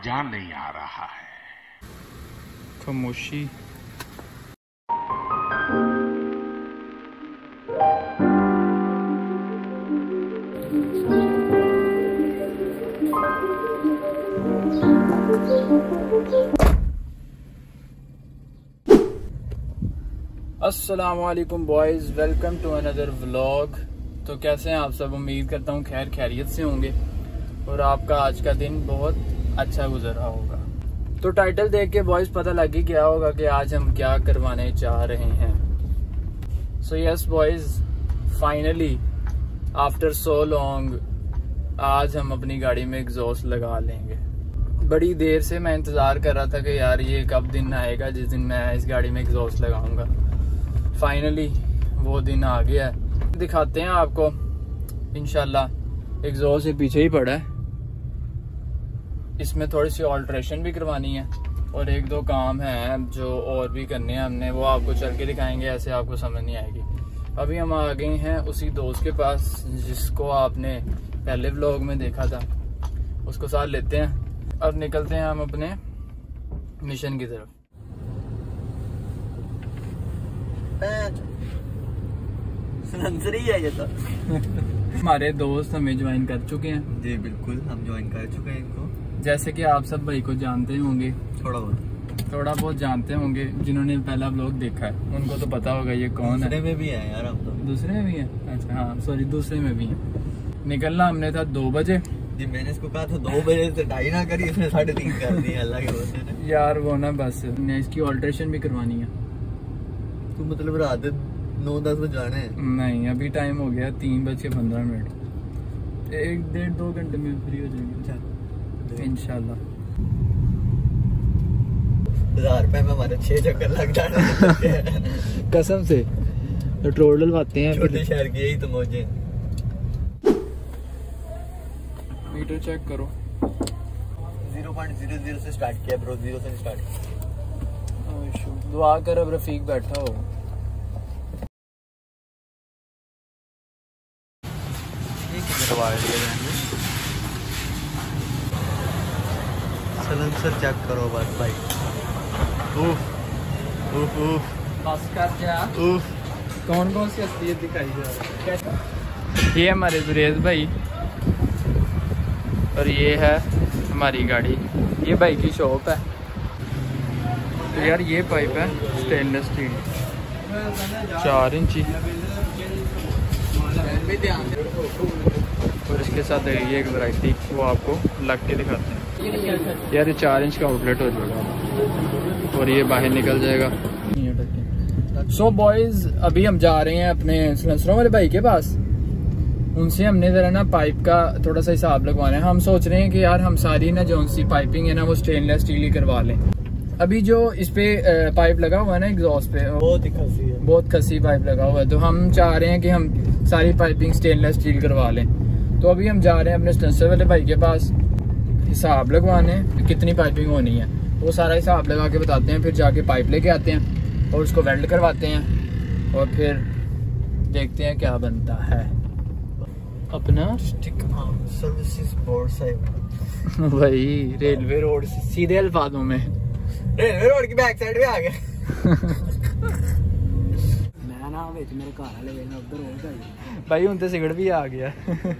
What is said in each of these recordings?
मजा नहीं आ रहा है। खामोशी। अस्सलामुअलैकुम boys, welcome to another vlog. तो कैसे हैं आप सब? उम्मीद करता हूँ खैर खैरियत से होंगे और आपका आज का दिन बहुत अच्छा गुजर रहा होगा। तो टाइटल देख के बॉयज़ पता लग ही गया होगा कि आज हम क्या करवाने चाह रहे हैं। So yes boys, finally after so long आज हम अपनी गाड़ी में एग्जॉस्ट लगा लेंगे। बड़ी देर से मैं इंतज़ार कर रहा था कि यार ये कब दिन आएगा जिस दिन मैं इस गाड़ी में एग्जॉस्ट लगाऊंगा। फाइनली वो दिन आ गया है। दिखाते हैं आपको इंशाल्लाह। एग्जॉस्ट से पीछे ही पड़ा है, इसमें थोड़ी सी ऑल्ट्रेशन भी करवानी है और एक दो काम है जो और भी करने हैं हमने, वो आपको चल के दिखाएंगे, ऐसे आपको समझ नहीं आएगी। अभी हम आ गए हैं उसी दोस्त के पास जिसको आपने पहले व्लॉग में देखा था, उसको साथ लेते हैं और निकलते हैं हम अपने मिशन की तरफ। है ये तो। हमारे दोस्त हमें ज्वाइन कर चुके हैं। जी बिल्कुल, हम ज्वाइन कर चुके हैं इनको। जैसे कि आप सब भाई को जानते होंगे, थोड़ा बहुत जानते होंगे। जिन्होंने पहला व्लॉग देखा है उनको तो पता होगा ये कौन है। दूसरे में भी है यार, हम तो दूसरे में भी है। अच्छा हाँ सॉरी, दूसरे में भी है। निकलना हमने था 2 बजे। जी मैंने इसको कहा था 2 बजे से 2:30 ना करी, इसने 3:30 कर दी। अल्लाह के बंदे ने यार वो ना बस ने इसकी ऑल्ट्रेशन भी करवानी है। तो मतलब रात 9-10 बजे जाने हैं? नहीं, अभी टाइम हो गया 3:15। 1-1.5-2 घंटे में फ्री हो जाएंगे इंशाल्लाह। 1000 रुपए में हमारे 6 चक्कर लग जाने कसम से पेट्रोल डलवाते हैं। छोटे शहर की यही तो मौजें। मीटर चेक करो। 0.00 से स्टार्ट किया ब्रो, 0 से स्टार्ट किया। दुआ कर अब रफीक बैठा हो। सलेंसर चेक करो बस भाई। बस कर जा। कौन कौन सी असलियत दिखाई दे रहा है? ये हमारे जुरेज भाई और ये है हमारी गाड़ी। ये भाई की शॉप है। तो यार ये पाइप है स्टेनलेस स्टील 4 इंची और इसके साथ ये एक वैरायटी, वो आपको लग के दिखाते हैं। यार ये 4 इंच का आउटलेट हो जाएगा और ये बाहर निकल जाएगा। सो बॉयज़, अभी हम जा रहे हैं अपने सलेंसरों वाले भाई के पास। उनसे हमने जरा ना पाइप का थोड़ा सा हिसाब लगवाना है। हम सोच रहे हैं कि यार हम सारी ना जो सी पाइपिंग है ना वो स्टेनलेस स्टील ही करवा लें। अभी जो इस पे पाइप लगा हुआ है ना एग्जॉस्ट पे, बहुत खसी पाइप लगा हुआ है। तो हम चाह रहे हैं कि हम सारी पाइपिंग स्टेनलेस स्टील करवा लें। तो अभी हम जा रहे हैं अपने स्टेंसर वाले भाई के पास हिसाब लगवाने, कितनी पाइपिंग होनी है वो सारा हिसाब लगा के बताते हैं। फिर जाके पाइप लेके आते हैं और उसको वेल्ड करवाते हैं और फिर देखते हैं क्या बनता है। अपना सर्विसेज बोर्ड साहब भाई रेलवे रोड से सीधे अल्फाजों में रेलवे रोड की बैक साइड में आ गया। मैं ना मेरे घर वाले उधर हो भाई उनसे सिगरेट भी आ गया।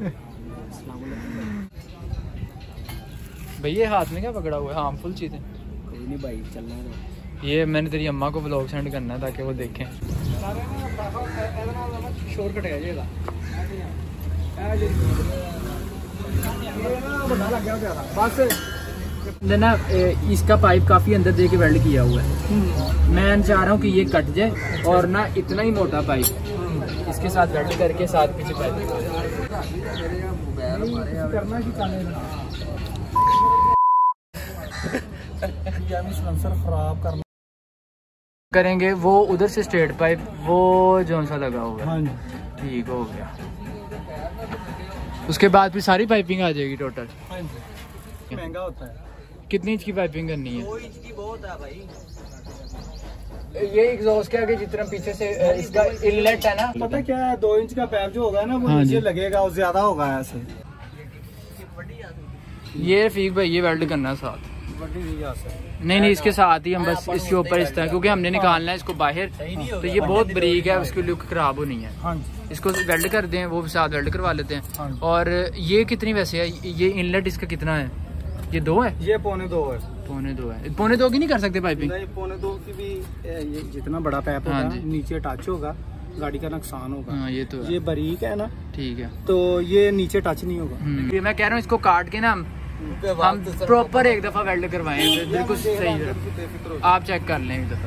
भैया हाथ में क्या पकड़ा हुआ है? हार्मफुल चीजें कोई नहीं भाई, चलना है। ये मैंने तेरी अम्मा को व्लॉग सेंड करना है ताकि वो देखें। शोर कट गया बस ना, इसका पाइप काफी अंदर दे के वेल्ड किया हुआ है। मैं चाह रहा हूँ कि ये कट जाए और ना इतना ही मोटा पाइप इसके साथ वेल्ड करके साथ पीछे पाइप करना खराब करना करेंगे। वो उधर से स्ट्रेट पाइप वो जो सा लगा हुआ है ठीक हो गया। उसके बाद फिर सारी पाइपिंग आ जाएगी टोटल। महंगा होता है। कितनी इंच की पाइपिंग करनी है? 2 इंच की बहुत है भाई। ये एग्जॉस्ट के आगे जितना पीछे से इसका इनलेट है ना, पता क्या है, 2 इंच का पाइप जो होगा ना वो नीचे लगेगा और ज्यादा होगा ऐसे। ये रफीक भाई ये वेल्ड करना साथ। नहीं इसके साथ ही हम बस इसके ऊपर इस तरह, क्योंकि हमने निकालना है इसको बाहर, तो ये बहुत बारीक है, उसकी लुक खराब होनी है। इसको वेल्ड कर दें, वो साथ वेल्ड करवा लेते हैं। और ये कितनी वैसे है, ये इनलेट इसका कितना है? ये 2 है, ये 1.25 है। 1.25 है। 1.25 की नहीं कर सकते पाइपिंग? नहीं 1.25 की भी, ये जितना बड़ा पैप होगा नीचे टच होगा गाड़ी का नुकसान होगा। हाँ ये तो है। ये बारीक है ना, ठीक है, तो ये नीचे टच नहीं होगा। मैं कह रहा हूँ इसको काट के ना हम प्रॉपर एक दफा वेल्ड करवाएं, बिल्कुल सही है। आप चेक कर लें एक दफा।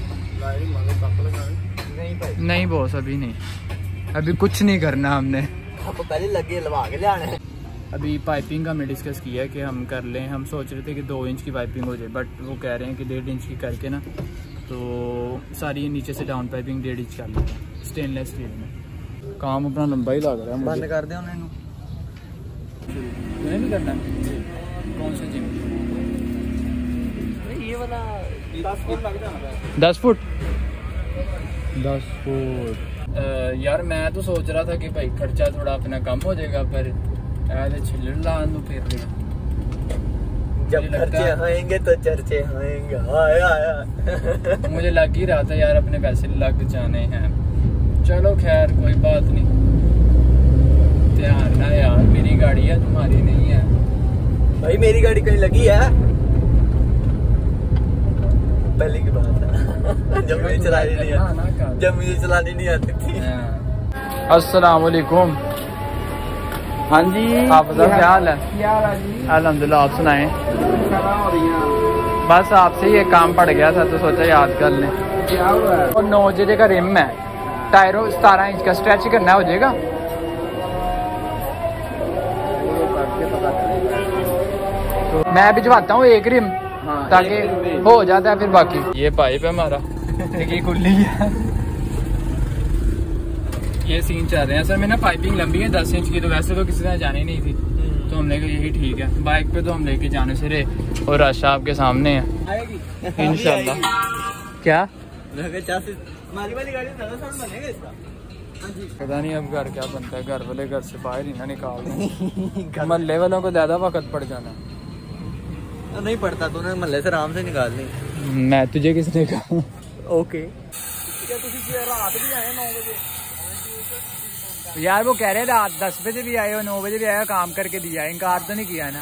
नहीं बॉस अभी नहीं, अभी कुछ नहीं करना हमने, पहले लगे लगा के लाने। अभी पाइपिंग का हमने डिस्कस किया है कि हम कर लें। हम सोच रहे थे कि 2 इंच की पाइपिंग हो जाए, बट वो कह रहे हैं कि 1.5 इंच की करके ना, तो सारी नीचे से डाउन पाइपिंग 1.5 इंच कर लेते हैं स्टेनलेस स्टील में। काम अपना लंबा ही लग रहा है। बंद कर दे उन्हें, नहीं करना। कौन सा जिम? ये वाला 10 फुट लग जाना। 10 फुट 10 फुट यार मैं तो सोच रहा था कि भाई खर्चा थोड़ा अपना कम हो जाएगा, पर ऐसे छिल्लड़ लान दो फिर जब खर्चे आएंगे तो चर्चे आएंगे। आया मुझे लग ही रहा था यार अपने पैसे लग जाने हैं। चलो खैर कोई बात नहीं, ध्यान ना यार, मेरी गाड़ी है तुम्हारी नहीं है भाई। मेरी गाड़ी कहीं लगी है पहले की बात है, जब मुझे चलानी नहीं आती, जब मुझे चलानी नहीं आती थी। अस्सलाम वालेकुम। हाँ जी, आप क्या हाल है? अल्हम्दुलिल्लाह, आप सुनाएं। बस आपसे ये काम पड़ गया था तो सोचा याद कर लें। क्या हुआ? और 9 JJ का रिम है, टायरों 17 इंच का स्ट्रेच करना हो जाएगा। तो मैं भिजवाता हूँ एक रिम, ताकि हो जाता है फिर बाकी। ये पाइप है हमारा, ये खुली है। ये सीन चल रहे हैं सर में ना, पाइपिंग लंबी है 10 इंच की, तो वैसे तो किसी तरह जानी नहीं थी, तो हमने कहा यही ठीक है। बाइक पे तो हम लेके जाने से रहे, और राशा आपके सामने है इंशाल्लाह। क्या हमारी वाली गाड़ी बनेगा इसका? पता नहीं अब घर क्या बनता है, घर वाले घर से बाहर ही ना निकाल महल्ले वालों को ज्यादा वक्त पड़ जाना। नहीं पड़ता, तूने महल्ले से आराम से निकाल ली। मैं तुझे किसने कहा? ओके यार वो कह रहे रात 10 बजे भी आए हो, 9 बजे भी आए हो, काम करके दिया है, इनकार तो नहीं किया है ना।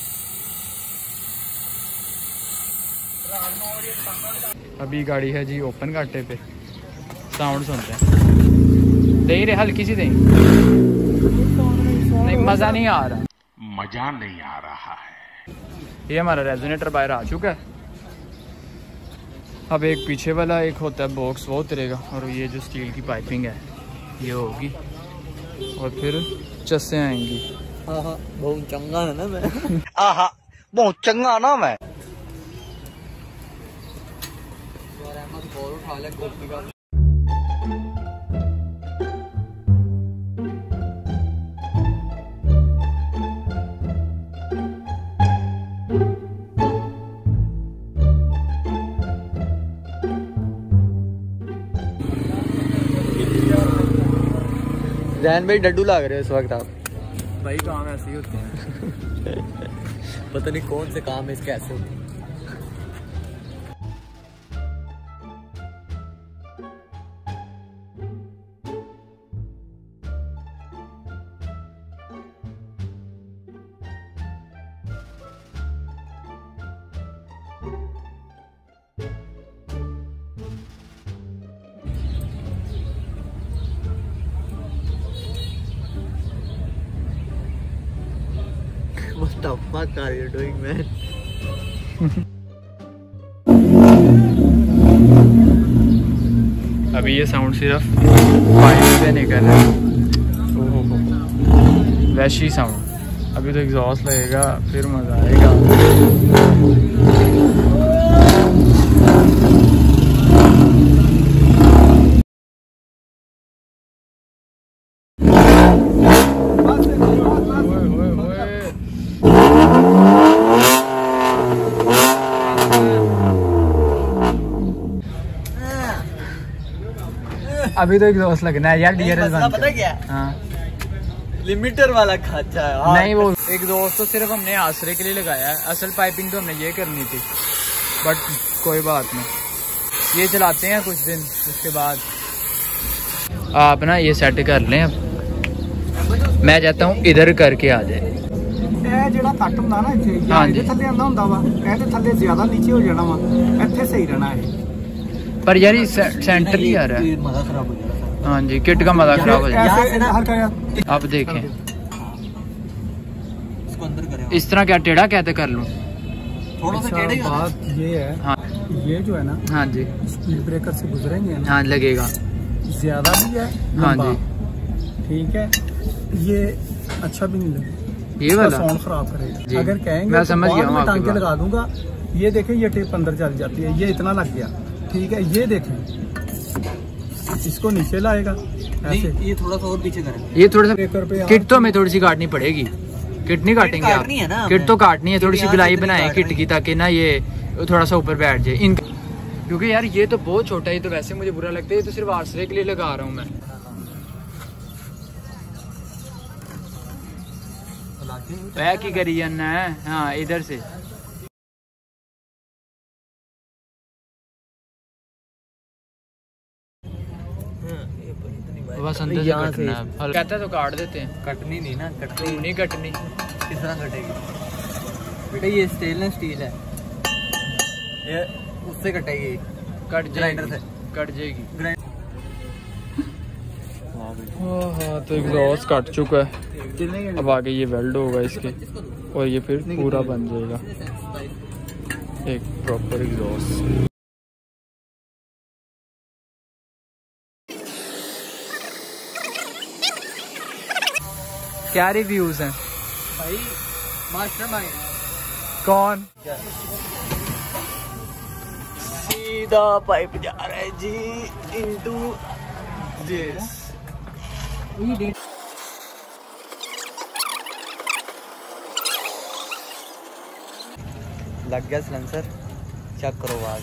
अभी गाड़ी है जी ओपन घाटे पे, साउंड सुनते हैं। दे रहे हल्की सी दे, नहीं मजा नहीं आ रहा, मजा नहीं आ रहा है। ये हमारा रेजोनेटर बाहर आ चुका है। अब एक पीछे वाला एक होता है बॉक्स, वो उतरेगा, और ये जो स्टील की पाइपिंग है ये होगी, और फिर चस्से आएंगी। बहुत चंगा है ना मैं। आहा बहुत चंगा ना मैं। उठा ले कॉपी का। जैन भाई डड्डू लग रहे हो इस वक्त आप। भाई काम ऐसे ही होते हैं। पता नहीं कौन से काम इसके ऐसे होते हैं। What the fuck are you doing, man? अभी ये साउंड सिर्फ पाइप से निकल रहा है, वैशी साउंड। अभी तो एग्जॉस्ट लगेगा, फिर मजा आएगा। अभी तो एग्जॉस्ट लगना है यार। डीआरएस पता क्या? हाँ लिमिटर वाला खर्चा है। नहीं वो एग्जॉस्ट तो सिर्फ हमने आसरे के लिए लगाया है, असल पाइपिंग तो हमने ये करनी थी, बट कोई बात नहीं, ये चलाते हैं कुछ दिन, उसके बाद आप ना ये सेट कर लें। अब मैं चाहता हूँ इधर करके आ जाए। ਇਹ ਜਿਹੜਾ ਕੱਟ ਹੁੰਦਾ ਨਾ ਇੱਥੇ ਜਾਂ ਇਹਦੇ ਥੱਲੇ ਆਂਦਾ ਹੁੰਦਾ ਵਾ, ਇਹਦੇ ਥੱਲੇ ਜ਼ਿਆਦਾ ਨੀਚੇ ਹੋ ਜਾਣਾ ਵਾ, ਇੱਥੇ ਸਹੀ ਰਹਿਣਾ ਹੈ। पर यार ये सेंटर ही आ रहा है। मजा खराब हो जाएगा। हाँ जी, किट का मजा खराब हो जाएगा। ऐसे हल्का आप देखें इसको अंदर करें, इस तरह क्या टेढ़ा कहते कर लूँ? थोड़ा सा टेढ़े का। बात ये है, हाँ ये जो है ना हाँ जी, स्पीड ब्रेकर से गुजरेंगे ना, हाँ लगेगा, ज्यादा भी है हाँ लंबा, जी, ठीक है, ये अच्छा भी नहीं लगेगा, ये वाला साउंड खराब करेगा। जी। अगर कहेंगे मैं तो समझ बाद गया हूँ में आपकी टांके बात। लगा दूंगा, ये देखें ये टेप अंदर चल जाती है, ये इतना लग गया, ठीक है, ये देखें इसको नीचे लाएगा ऐसे, ये थोड़ा सा और पीछे करें। ये थोड़ा सा ब्रेकर पे किट तो हमें थोड़ी सी काटनी पड़ेगी, किट नहीं काटेंगे आप? काटनी है ना किट हमें। तो काटनी है, थोड़ी सी यहाँ गुलाई से बनाए काट किट रहे की, ताकि ना ये थोड़ा सा ऊपर बैठ जाए इन, क्योंकि यार ये तो बहुत छोटा है, ये तो वैसे मुझे बुरा लगता है, ये तो सिर्फ आसरे के लिए लगा रहा हूँ मैं। पैक ही करी जाना है, हाँ इधर से बस अंदर से कटना है। कहता है तो काट देते हैं, कटनी नहीं ना, कटनी नहीं कटनी। किस तरह कटेगी बेटा? ये स्टेनलेस स्टील है, ये उससे कटेगी, कट ग्राइंडर जाएगी, से कट जाएगी। हाँ तो एग्जॉस्ट कट चुका है, अब आगे ये वेल्ड होगा इसके, और ये फिर पूरा बन जाएगा एक प्रॉपर एग्जॉस्ट। क्या रिव्यूज हैं भाई? मास्टरमाइंड कौन? सीधा पाइप जा रहा है जी इनटू दिस। लग गया सिलेंसर, चेक करो आवाज।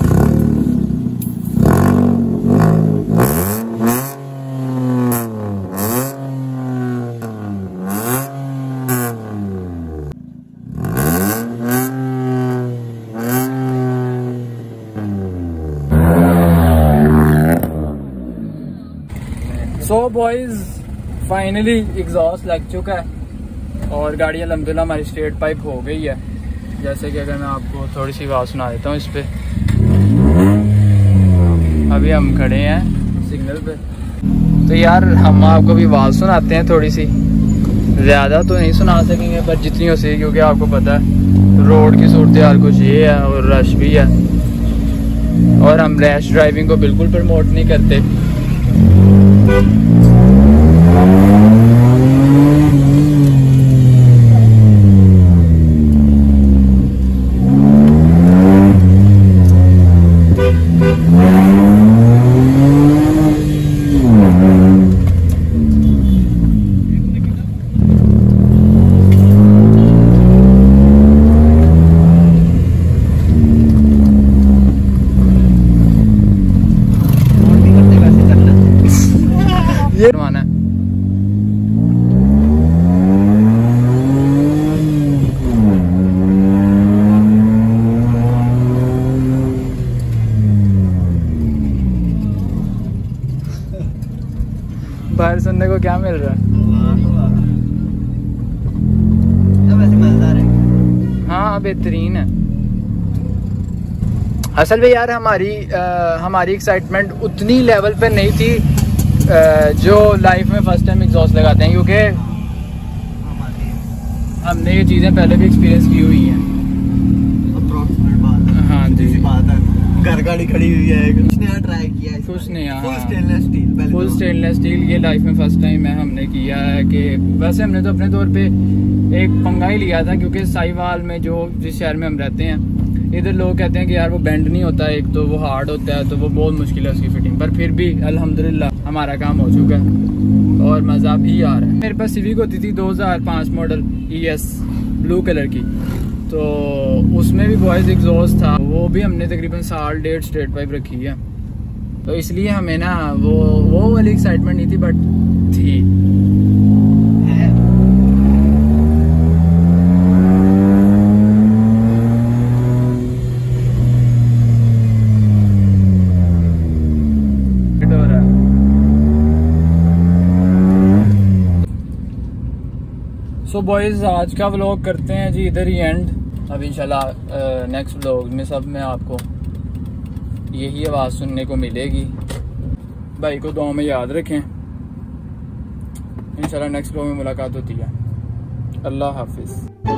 सो बॉयज फाइनली एग्जॉस्ट लग चुका है और गाड़ी अल्हम्दुलिल्लाह हमारी स्ट्रेट पाइप हो गई है। जैसे कि अगर मैं आपको थोड़ी सी आवाज़ सुना देता हूँ इस पे, अभी हम खड़े हैं सिग्नल पे, तो यार हम आपको भी आवाज़ सुनाते हैं थोड़ी सी, ज़्यादा तो नहीं सुना सकेंगे पर जितनी हो सके, क्योंकि आपको पता है रोड की सूरत हाल कुछ ये है और रश भी है, और हम रैश ड्राइविंग को बिल्कुल प्रमोट नहीं करते। ये बनवाना है। बाहर सुनने को क्या मिल रहा है? वैसे मजेदार है। हाँ बेहतरीन है। असल में यार हमारी एक्साइटमेंट उतनी लेवल पे नहीं थी जो लाइफ में फर्स्ट टाइम एग्जॉस्ट लगाते हैं, क्योंकि हमने ये चीज़ें पहले भी एक्सपीरियंस की हुई हैं। हाँ जी, घर गाड़ी खड़ी हुई है, कुछ नया ट्राई किया है, कुछ नहीं, full stainless steel, full stainless steel ये लाइफ में फर्स्ट टाइम है हमने किया है। कि वैसे हमने तो अपने तौर पे एक पंगा ही लिया था, क्योंकि साहिवाल में जिस शहर में हम रहते हैं, इधर लोग कहते हैं कि यार वो बेंड नहीं होता, एक तो वो हार्ड होता है, तो वो बहुत मुश्किल है उसकी फिटिंग, पर फिर भी अल्हम्दुलिल्लाह हमारा काम हो चुका है और मज़ा भी आ रहा है। मेरे पास सिविक होती थी 2005 मॉडल ES ब्लू कलर की, तो उसमें भी बॉयज़ एग्जॉस्ट था, वो भी हमने तकरीबन 1.5 स्ट्रेट पाइप रखी है, तो इसलिए हमें ना वो वाली एक्साइटमेंट नहीं थी, बट थी। सो बॉयज आज का व्लॉग करते हैं जी इधर ही एंड। अब इंशाल्लाह नेक्स्ट व्लॉग में सब में आपको यही आवाज़ सुनने को मिलेगी। भाई को दुआ में याद रखें। इंशाल्लाह नेक्स्ट व्लॉग में मुलाकात होती है। अल्लाह हाफिज।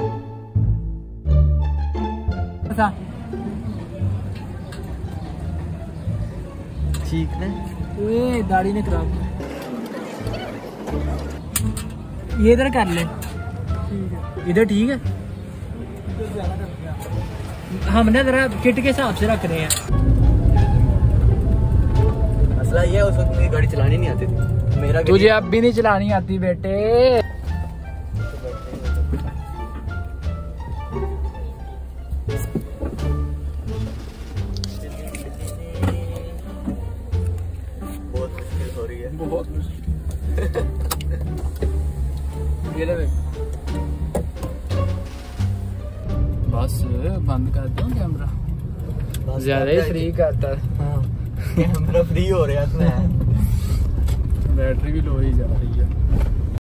ठीक है, दाढ़ी ने खराब ये इधर कर ले, इधर ठीक है। हमने जरा किट के हिसाब से रख रहे हैं। मसला ये है उस वक्त मुझे गाड़ी चलानी नहीं आती थी। मेरा तुझे अब भी नहीं चलानी आती बेटे। बहुत मुश्किल हो रही है, बहुत ये ले बस बंद कर दो कैमरा, ज्यादा ही फ्री करता है। हाँ, कैमरा फ्री हो रहा है, बैटरी भी लो ही जा रही है।